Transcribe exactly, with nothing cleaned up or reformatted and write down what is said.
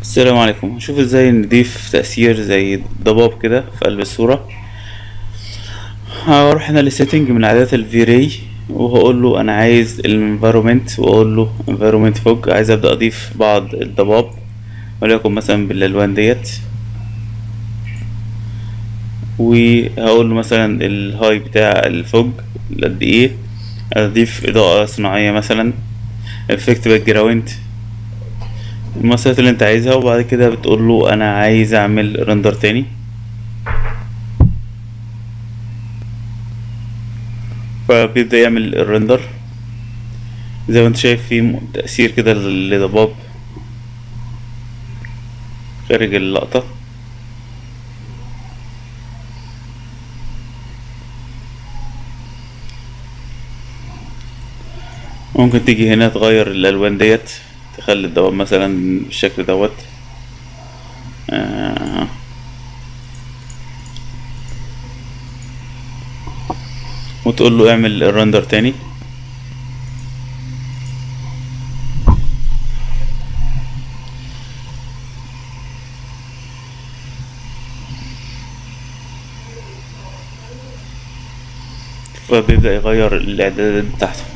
السلام عليكم. هنشوف ازاي نضيف تأثير زي ضباب كده في قلب الصورة. هروح هنا للسيتنج من اعدادات الفيري، وهقول له انا عايز الانفيرومنت، واقول له انفيرومنت فوج، عايز ابدا اضيف بعض الضباب وليكن مثلا بالالوان ديت. وهقول له مثلا الهاي بتاع الفوج قد ايه، اضيف اضاءة صناعية مثلا، افكت باك جراوند، المسافات اللي انت عايزها. وبعد كده بتقول له انا عايز اعمل رندر تاني، فبيبدأ يعمل الرندر. زي ما انت شايف في م- تأثير كده لضباب خارج اللقطة. ممكن تيجي هنا تغير الألوان ديت، تخلي الضباب مثلا بالشكل دوت. آه. وتقول له اعمل الرندر تاني. فبيبدأ يغير الإعدادات بتاعته.